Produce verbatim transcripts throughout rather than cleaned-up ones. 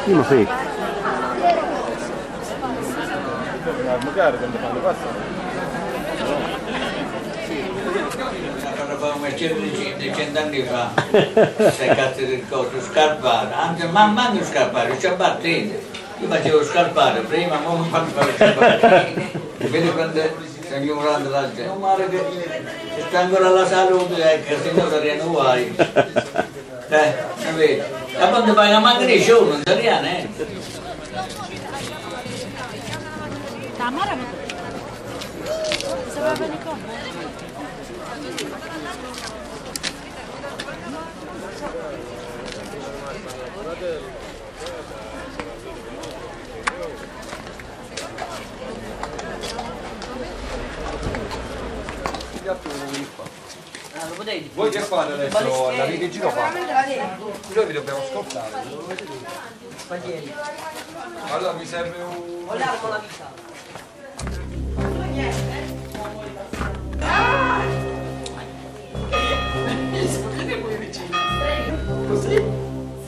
Io lo so. Magari quando fanno passare. Come c'è cent'anni fa, sei cazzo del coso, scarpare, anzi ma manco scarpare, ciabattine. Io facevo scarpare prima, ma non fanno fare ciabattine. Vedi quando sei ignorando la gente, non male che sta ancora la salute, eh, che se no sarei guai. Eh, vedi? E quando fai la manca di show non sarei niente. Tamara non sapeva bene come. Voi che fate adesso? La vita in giro fate? Noi vi dobbiamo ascoltare. Allora mi serve un... Vogliamo con la vita. Così?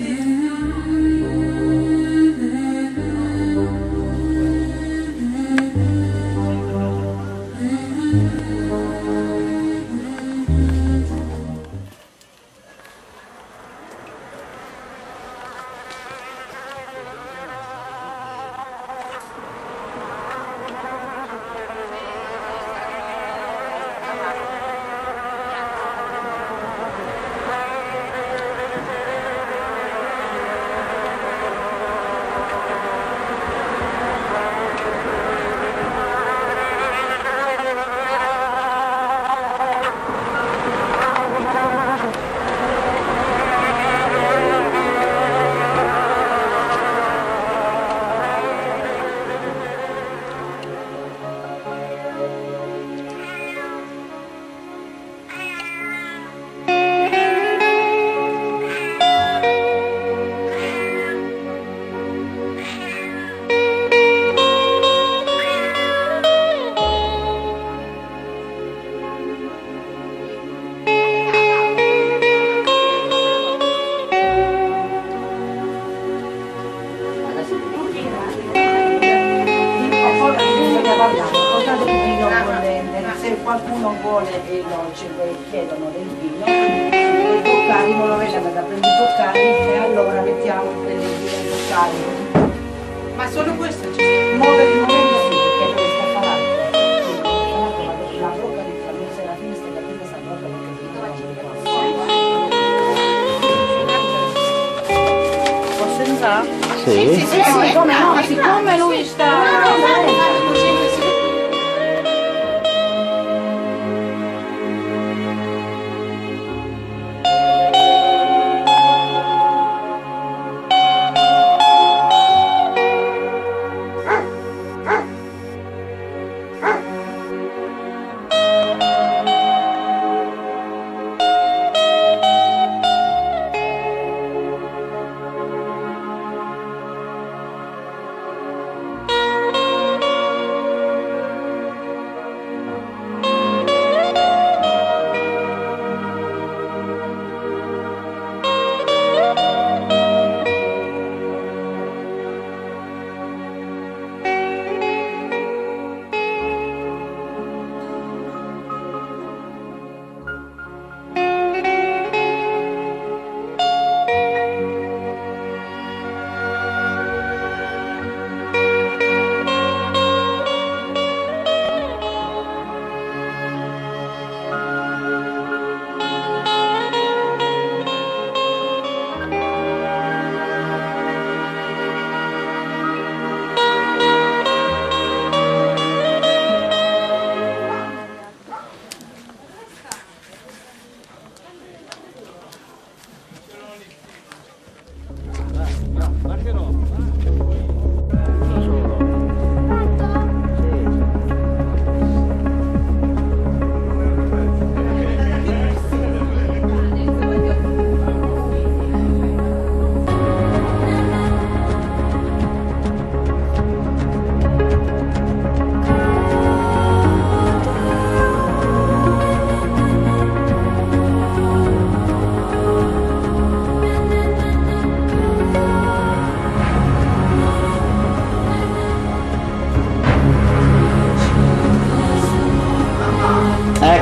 Se qualcuno vuole e non ce le chiedono del vino, i boccali non lo vediamo da prendere i boccali e allora mettiamo il vino ai boccali. Ma solo questo c'è? Muove il momento sì, perché dove sta parlando. La bocca di Fabio Serafini sta capendo sta bocca perché posso entrare? Sì? Sì, sì, sì, siccome no, siccome lui sta...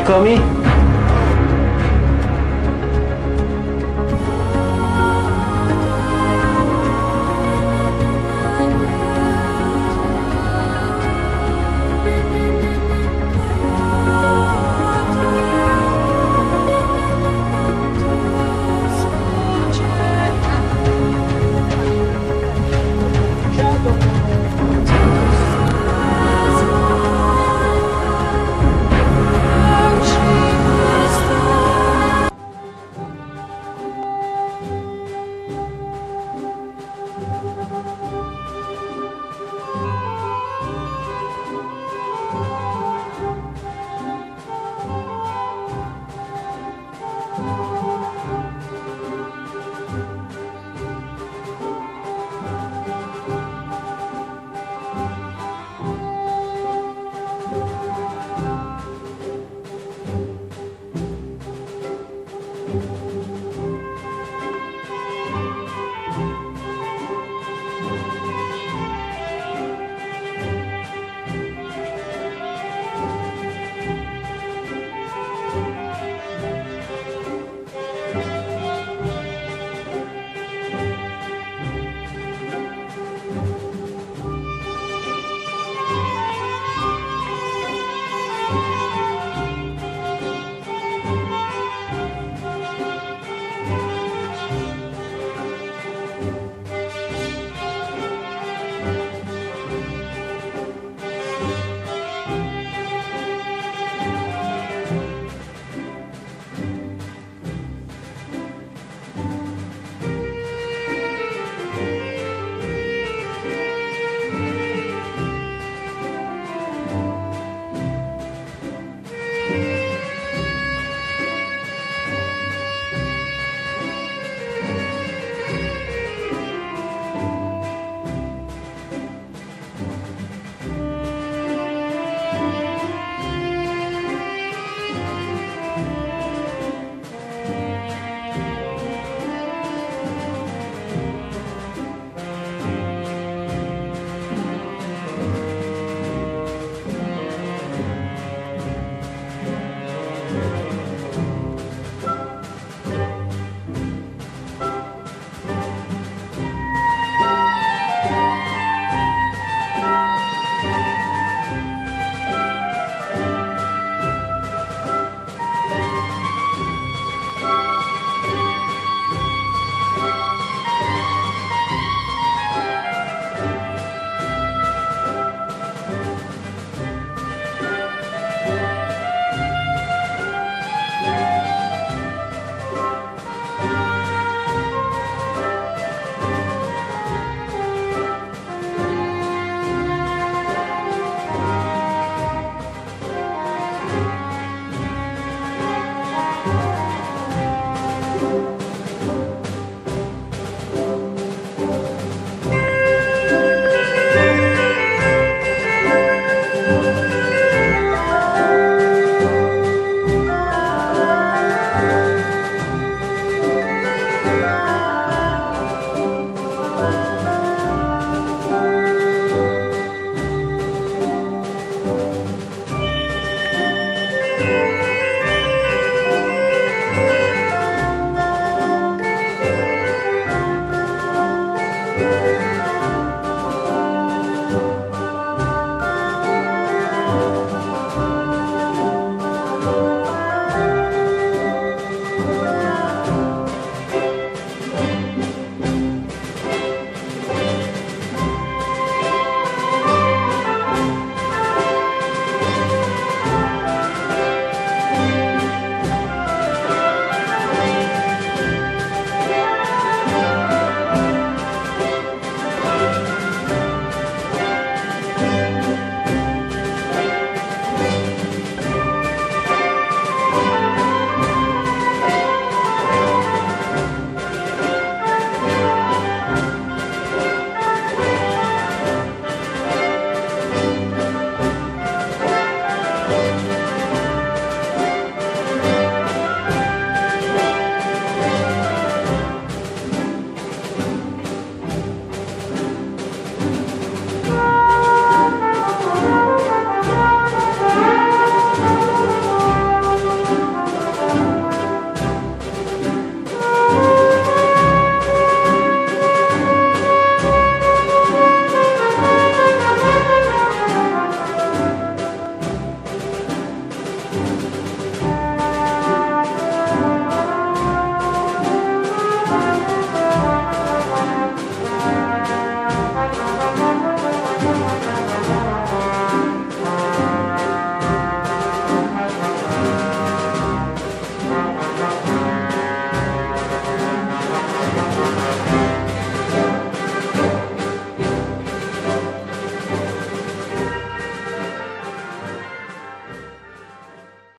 Eccomi.